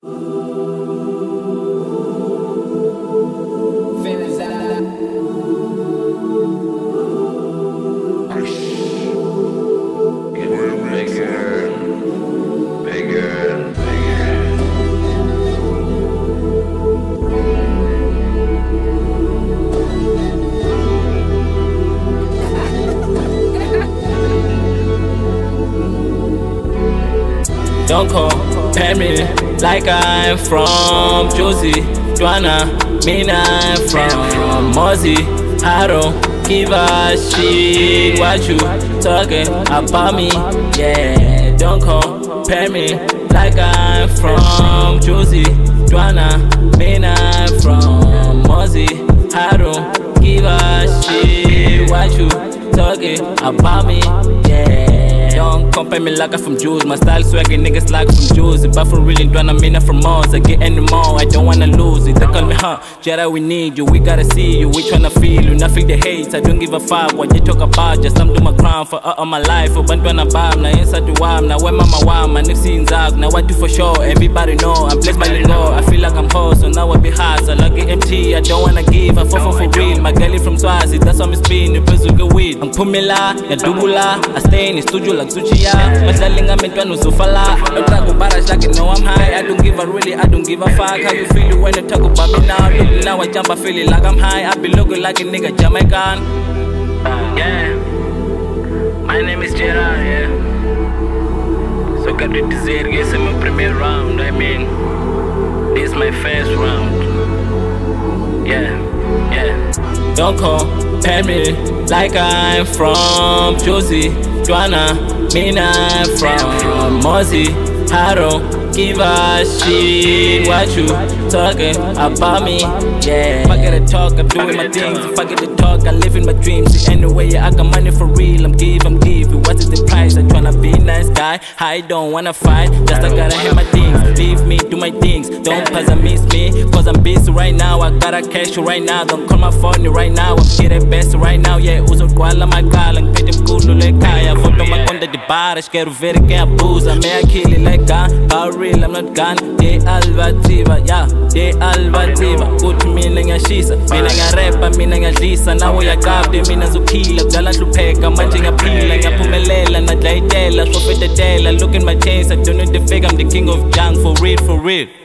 Don't compare me like I'm from Josie, Joanna, me I'm from Mozzie. I don't give a shit what you talking about me, yeah. Don't compare me like I'm from Josie, Joanna, me I'm from Mozzie. I don't give a shit what you talking about me, yeah. Don't compare me like I'm from Jews. My style swaggy niggas like from Jews. If I for really done, I mean I'm from Mars. I get any more, I don't wanna lose it. They call me Jedi, we need you, we gotta see you. We tryna feel you, not feel the hate. I don't give a fuck what you talk about. Just I'm doing my crown for all my life. Ubantwana bam, na inside the wam. Now when mama wam, my next in Zag. Now I do for sure, everybody know. I'm blessed by the Lord, I feel like I'm hot, so now I be hard. So like it empty, I don't wanna give. I fall for real, my girl is from Swazi. That's why I'm spin, the person get weed. I'm Pumila, ya Dubula. I stay in the studio like Suchiya. Masalinga mentwana uzofala. Don't talk about us like you know I'm high. I don't give a really, I don't give a fuck. How you feel when you talk about me now? Look now I jump, I feel it like I'm high. I be looking like a nigga Jamaican. Yeah, my name is Jherrary, yeah. So got to dizer, guess I'm my premier round. I mean, this is my first round. Yeah, yeah. Don't compare me like I'm from Josie, Joanna, me I'm from Mozzie. I don't give a shit what you talking about me, yeah. If I get to talk, I'm doing my things. If I get to talk, I live in my dreams. See, anyway, yeah, I got money for real. I'm giving. What is the price? I'm tryna be a nice guy. I don't wanna fight, just I gotta have my things. Leave me, do my things. Don't cause I miss me, cause I'm busy right now. I gotta cash you right now. Don't call my phone right now. I'm getting best right now, yeah. Uso kwala magala, ang pwede mkulo lekaya. Photo makonda di bar, ashkeru very can't booze. I may kill it like gun, but real, I'm not gun. De albativa, yeah, de albativa. Uthi mina ngiyashisa, mina ngiyarepa, mina ngiyadlisa. Nawe uyakabde, mina zophila. Kudala nhlupheka, manje ngiyaphila. Ngiyaphumelela, nadlayitela, swafetetela. Look in my chains, I don't need the fake, I'm the king of junk. For real, for real.